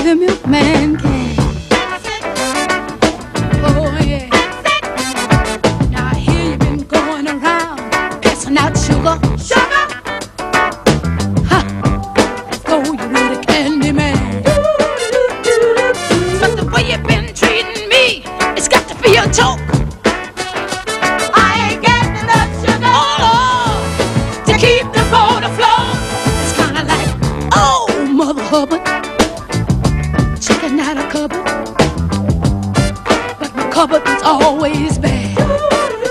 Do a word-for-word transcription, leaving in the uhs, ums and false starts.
the milkman came. Oh yeah. Now I hear you've been going around passing out sugar, sugar. Ha! Go, you little candy man. But the way you've been treating me, it's got to be a joke. I ain't getting enough sugar. Oh, to keep the boat afloat. It's kind of like, oh, Mother Hubbard, checking out a cupboard, but my cupboard is always bad.